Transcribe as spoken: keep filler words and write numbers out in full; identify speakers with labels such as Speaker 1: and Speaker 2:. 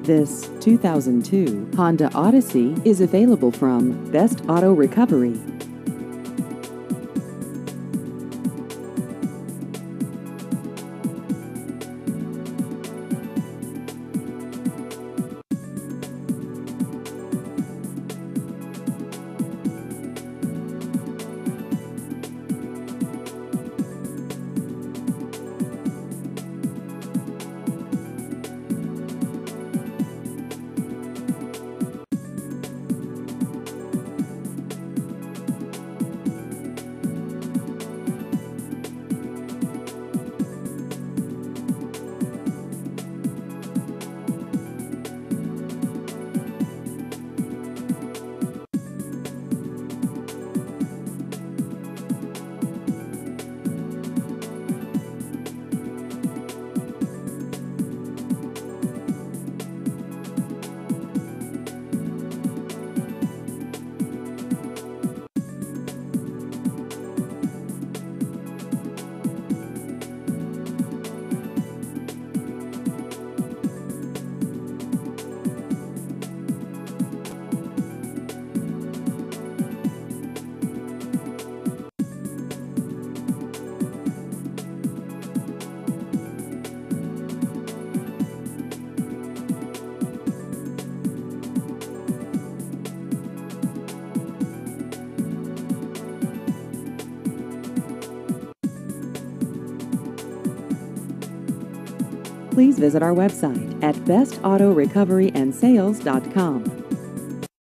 Speaker 1: This two thousand two Honda Odyssey is available from Best Auto Recovery. Please visit our website at best auto recovery and sales dot com.